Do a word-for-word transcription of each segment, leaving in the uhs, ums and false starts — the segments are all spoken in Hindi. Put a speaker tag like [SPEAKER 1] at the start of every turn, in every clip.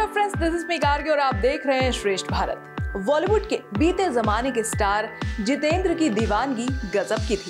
[SPEAKER 1] Hello friends, this is me Gargi और आप देख रहे हैं श्रेष्ठ भारत। बॉलीवुड के बीते जमाने के स्टार जितेंद्र की दीवानगी गजब की थी।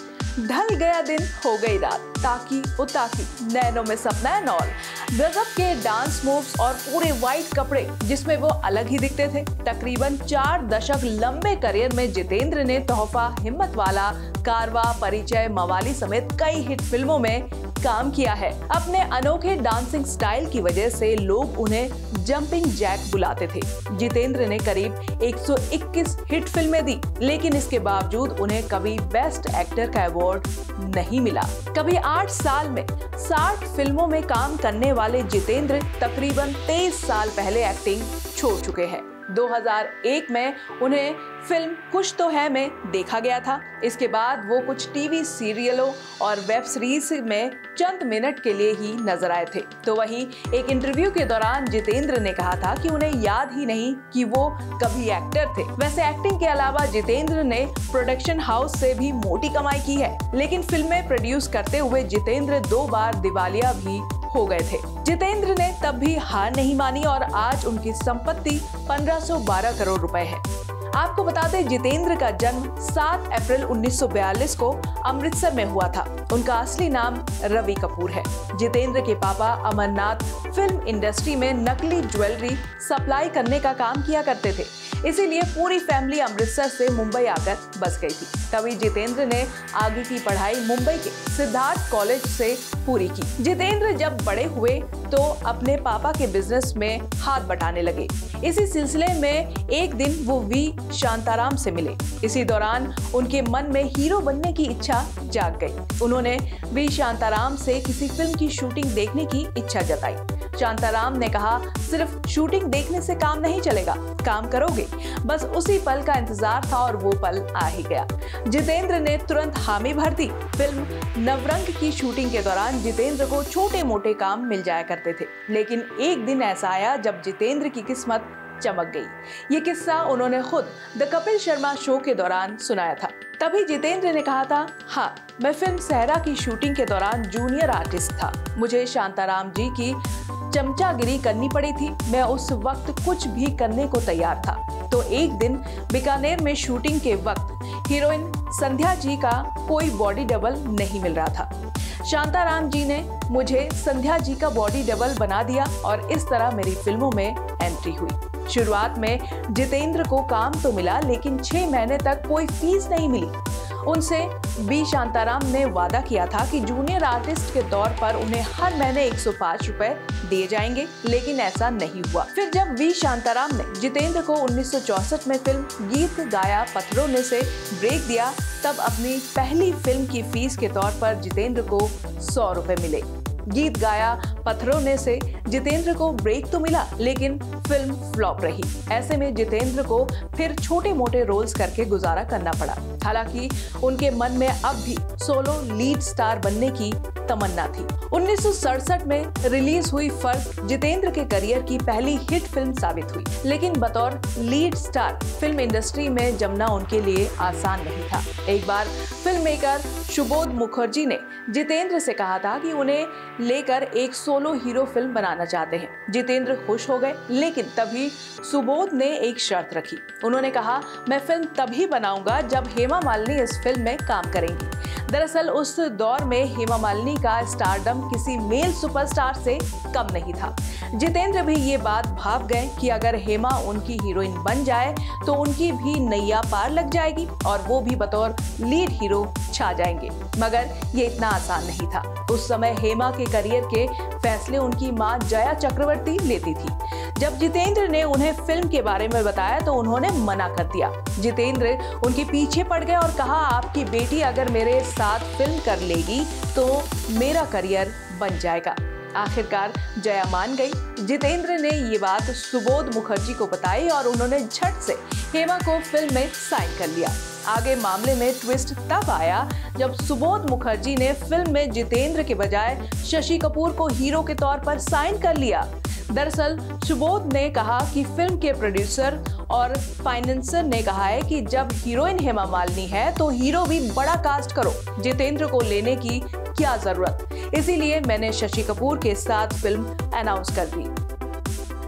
[SPEAKER 1] ढल गया दिन हो गई रात, ताकी उताकी, नैनों में सपना एंड ऑल, गजब के डांस मूव्स और पूरे वाइट कपड़े जिसमें वो अलग ही दिखते थे। तकरीबन चार दशक लंबे करियर में जितेंद्र ने तोहफा, हिम्मत वाला, कारवा, परिचय, मवाली समेत कई हिट फिल्मों में काम किया है। अपने अनोखे डांसिंग स्टाइल की वजह से लोग उन्हें जंपिंग जैक बुलाते थे। जितेंद्र ने करीब एक सौ इक्कीस हिट फिल्में दी, लेकिन इसके बावजूद उन्हें कभी बेस्ट एक्टर का अवार्ड नहीं मिला। कभी आठ साल में साठ फिल्मों में काम करने वाले जितेंद्र तकरीबन तेईस साल पहले एक्टिंग छोड़ चुके हैं। दो हज़ार एक में उन्हें फिल्म कुछ तो है में देखा गया था। इसके बाद वो कुछ टीवी सीरियलों और वेब सीरीज में चंद मिनट के लिए ही नजर आए थे। तो वहीं एक इंटरव्यू के दौरान जितेंद्र ने कहा था कि उन्हें याद ही नहीं कि वो कभी एक्टर थे। वैसे एक्टिंग के अलावा जितेंद्र ने प्रोडक्शन हाउस से भी मोटी कमाई की है, लेकिन फिल्में प्रोड्यूस करते हुए जितेंद्र दो बार दिवालिया भी हो गए थे। जितेंद्र ने तब भी हार नहीं मानी और आज उनकी संपत्ति पंद्रह सौ बारह करोड़ रुपए है। आपको बता दें, जितेंद्र का जन्म सात अप्रैल उन्नीस सौ बयालीस को अमृतसर में हुआ था। उनका असली नाम रवि कपूर है। जितेंद्र के पापा अमरनाथ फिल्म इंडस्ट्री में नकली ज्वेलरी सप्लाई करने का काम किया करते थे, इसीलिए पूरी फैमिली अमृतसर से मुंबई आकर बस गई थी। तभी जितेंद्र ने आगे की पढ़ाई मुंबई के सिद्धार्थ कॉलेज से पूरी की। जितेंद्र जब बड़े हुए तो अपने पापा के बिजनेस में हाथ बटाने लगे। इसी सिलसिले में एक दिन वो वी शांताराम से मिले। इसी दौरान उनके मन में हीरो बनने की इच्छा जाग गई। उन्होंने वी शांताराम से किसी फिल्म की शूटिंग देखने की इच्छा जताई। शांताराम ने कहा, सिर्फ शूटिंग देखने से काम नहीं चलेगा, काम करोगे। बस उसी पल का इंतजार था और वो पल आ ही गया। जितेंद्र ने तुरंत हामी भर दी। फिल्म नवरंग की शूटिंग के दौरान जितेंद्र को छोटे मोटे काम मिल जाया करते थे, लेकिन एक दिन ऐसा आया जब जितेंद्र की किस्मत चमक गई। ये किस्सा उन्होंने खुद द कपिल शर्मा शो के दौरान सुनाया था। तभी जितेंद्र ने कहा था, हाँ, मैं फिल्म सहरा की शूटिंग के दौरान जूनियर आर्टिस्ट था। मुझे शांताराम जी की चमचागिरी करनी पड़ी थी। मैं उस वक्त कुछ भी करने को तैयार था। तो एक दिन बीकानेर में शूटिंग के वक्त हीरोइन संध्या जी का कोई बॉडी डबल नहीं मिल रहा था। शांताराम जी ने मुझे संध्या जी का बॉडी डबल बना दिया और इस तरह मेरी फिल्मों में एंट्री हुई। शुरुआत में जितेंद्र को काम तो मिला, लेकिन छह महीने तक कोई फीस नहीं मिली। उनसे बी शांताराम ने वादा किया था कि जूनियर आर्टिस्ट के तौर पर उन्हें हर महीने एक सौ पाँच रुपए दिए जाएंगे, लेकिन ऐसा नहीं हुआ। फिर जब वी शांताराम ने जितेंद्र को उन्नीस सौ चौसठ में फिल्म गीत गाया पत्थरों ने से ब्रेक दिया, तब अपनी पहली फिल्म की फीस के तौर पर जितेंद्र को सौ रुपए मिले। गीत गाया पत्थरों ने से जितेंद्र को ब्रेक तो मिला, लेकिन फिल्म फ्लॉप रही। ऐसे में जितेंद्र को फिर छोटे मोटे रोल्स करके गुजारा करना पड़ा। हालांकि उनके मन में अब भी सोलो लीड स्टार बनने की तमन्ना थी। उन्नीस सौ सड़सठ में रिलीज हुई फर्क जितेंद्र के करियर की पहली हिट फिल्म साबित हुई, लेकिन बतौर लीड स्टार फिल्म इंडस्ट्री में जमना उनके लिए आसान नहीं था। एक बार फिल्म मेकर सुबोध मुखर्जी ने जितेंद्र से कहा था कि उन्हें लेकर एक सोलो हीरो फिल्म बनाना चाहते हैं। जितेंद्र खुश हो गए, लेकिन तभी सुबोध ने एक शर्त रखी। उन्होंने कहा, मैं फिल्म तभी बनाऊंगा जब हेमा मालिनी इस फिल्म में काम करेंगी। दरअसल उस दौर में हेमा मालिनी का स्टारडम किसी मेल सुपरस्टार से कम नहीं था। जितेंद्र भी ये बात भाप गए कि अगर हेमा उनकी हीरोइन बन जाए तो उनकी भी नैया पार लग जाएगी और वो भी बतौर लीड हीरो छा जाएंगे। मगर ये इतना आसान नहीं था। उस समय हेमा के करियर के फैसले उनकी मां जया चक्रवर्ती लेती थी। जब जितेंद्र ने उन्हें फिल्म के बारे में बताया तो उन्होंने मना कर दिया। जितेंद्र उनके पीछे पड़ गए और कहा, आपकी बेटी अगर मेरे साथ फिल्म कर लेगी तो मेरा करियर बन जाएगा। आखिरकार जया मान गई। जितेंद्र ने ये बात सुबोध मुखर्जी को बताई और उन्होंने झट से हेमा को फिल्म में साइन कर लिया। आगे मामले में ट्विस्ट तब आया जब सुबोध मुखर्जी ने फिल्म में जितेंद्र के बजाय शशि कपूर को हीरो के तौर पर साइन कर लिया। दरअसल सुबोध ने कहा कि फिल्म के प्रोड्यूसर और फाइनेंसर ने कहा है कि जब हीरोइन हेमा मालिनी है तो हीरो भी बड़ा कास्ट करो, जितेंद्र को लेने की क्या जरूरत, इसीलिए मैंने शशि कपूर के साथ फिल्म अनाउंस कर दी।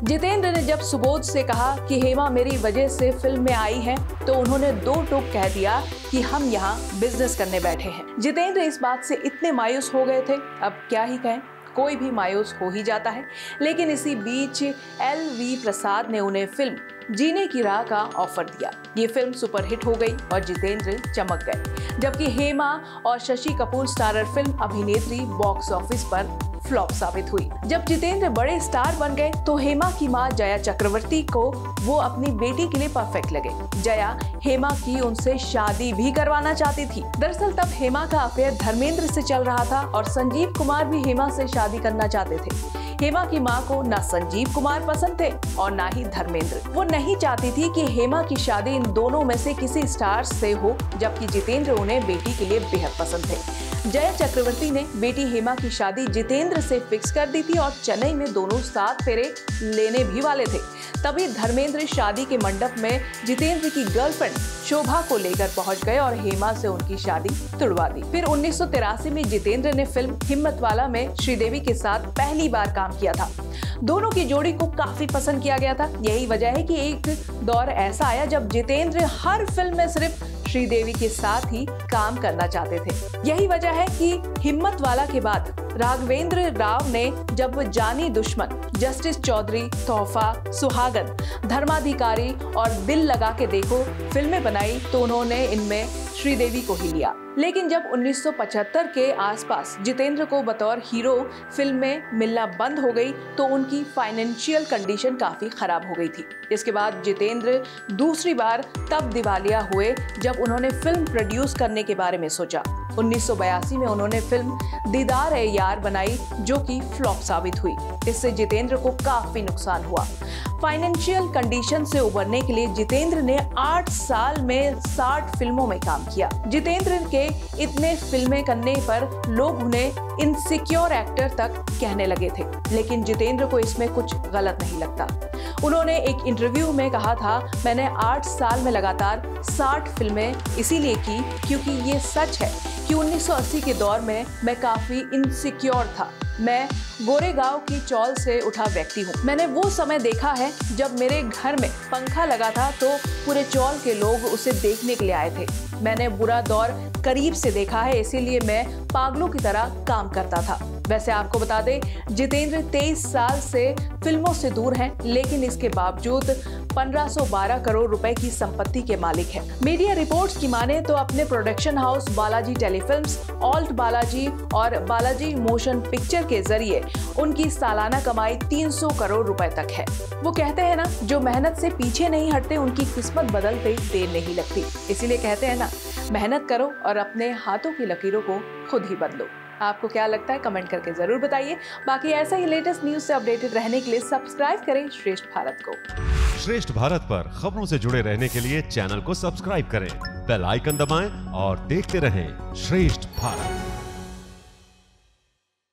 [SPEAKER 1] जितेंद्र ने जब सुबोध से कहा कि हेमा मेरी वजह से फिल्म में आई है, तो उन्होंने दो टूक कह दिया कि हम यहाँ बिजनेस करने बैठे हैं। जितेंद्र इस बात से इतने मायूस हो गए थे, अब क्या ही कहें, कोई भी मायूस हो ही जाता है। लेकिन इसी बीच एल वी प्रसाद ने उन्हें फिल्म जीने की राह का ऑफर दिया। ये फिल्म सुपरहिट हो गई और जितेंद्र चमक गए, जबकि हेमा और Shashi Kapoor starrer film Abhinetri box office पर फ्लॉप साबित हुई। जब जितेंद्र बड़े स्टार बन गए तो हेमा की मां जया चक्रवर्ती को वो अपनी बेटी के लिए परफेक्ट लगे। जया हेमा की उनसे शादी भी करवाना चाहती थी। दरअसल तब हेमा का अफेयर धर्मेंद्र से चल रहा था और संजीव कुमार भी हेमा से शादी करना चाहते थे। हेमा की मां को ना संजीव कुमार पसंद थे और ना ही धर्मेंद्र। वो नहीं चाहती थी कि हेमा की शादी इन दोनों में से किसी स्टार से हो, जबकि जितेंद्र उन्हें बेटी के लिए बेहद पसंद थे। जया चक्रवर्ती ने बेटी हेमा की शादी जितेंद्र से फिक्स कर दी थी और चेन्नई में दोनों सात फेरे लेने भी वाले थे। तभी धर्मेंद्र शादी के मंडप में जितेंद्र की गर्लफ्रेंड शोभा को लेकर पहुंच गए और हेमा से उनकी शादी तुड़वा दी। फिर उन्नीस सौ तिरासी में जितेंद्र ने फिल्म हिम्मतवाला में श्रीदेवी के साथ पहली बार काम किया था। दोनों की जोड़ी को काफी पसंद किया गया था। यही वजह है कि एक दौर ऐसा आया जब जितेंद्र हर फिल्म में सिर्फ श्रीदेवी के साथ ही काम करना चाहते थे। यही वजह है कि हिम्मतवाला के बाद राघवेंद्र राव ने जब जानी दुश्मन, जस्टिस चौधरी, तोहफा, सुहागन, धर्माधिकारी और दिल लगा के देखो फिल्में बनाई तो उन्होंने इनमें श्रीदेवी को ही लिया। लेकिन जब उन्नीस सौ पचहत्तर के आसपास जितेंद्र को बतौर हीरो फिल्म में मिलना बंद हो गई तो उनकी फाइनेंशियल कंडीशन काफी खराब हो गई थी। इसके बाद जितेंद्र दूसरी बार तब दिवालिया हुए जब उन्होंने फिल्म प्रोड्यूस करने के बारे में सोचा। उन्नीस सौ बयासी में उन्होंने फिल्म दीदार ए यार बनाई, जो कि फ्लॉप साबित हुई। इससे जितेंद्र को काफी नुकसान हुआ। फाइनेंशियल कंडीशन से उबरने के लिए जितेंद्र ने आठ साल में साठ फिल्मों में काम किया। जितेंद्र के इतने फिल्में करने पर लोग उन्हें इनसिक्योर एक्टर तक कहने लगे थे, लेकिन जितेंद्र को इसमें कुछ गलत नहीं लगता। उन्होंने एक इंटरव्यू में कहा था, मैंने आठ साल में लगातार साठ फिल्में इसीलिए की क्योंकि ये सच है कि उन्नीस सौ अस्सी के दौर में मैं काफी इनसिक्योर था। मैं गोरेगांव की चौल से उठा व्यक्ति हूँ। मैंने वो समय देखा है जब मेरे घर में पंखा लगा था तो पूरे चौल के लोग उसे देखने के लिए आए थे। मैंने बुरा दौर करीब से देखा है, इसीलिए मैं पागलों की तरह काम करता था। वैसे आपको बता दें, जितेंद्र तेईस साल से फिल्मों से दूर हैं, लेकिन इसके बावजूद पंद्रह सौ बारह करोड़ रुपए की संपत्ति के मालिक हैं। मीडिया रिपोर्ट्स की माने तो अपने production house Balaji Telefilms, Alt Balaji और बालाजी मोशन पिक्चर के जरिए उनकी सालाना कमाई तीन सौ करोड़ रुपए तक है। वो कहते हैं ना, जो मेहनत से पीछे नहीं हटते उनकी किस्मत बदलते देर नहीं लगती। इसीलिए कहते हैं ना, मेहनत करो और अपने हाथों की लकीरों को खुद ही बदलो। आपको क्या लगता है कमेंट करके जरूर बताइए। बाकी ऐसा ही लेटेस्ट न्यूज से अपडेटेड रहने के लिए सब्सक्राइब करें श्रेष्ठ भारत को।
[SPEAKER 2] श्रेष्ठ भारत पर खबरों से जुड़े रहने के लिए चैनल को सब्सक्राइब करें, बेल आइकन दबाएं और देखते रहें श्रेष्ठ भारत।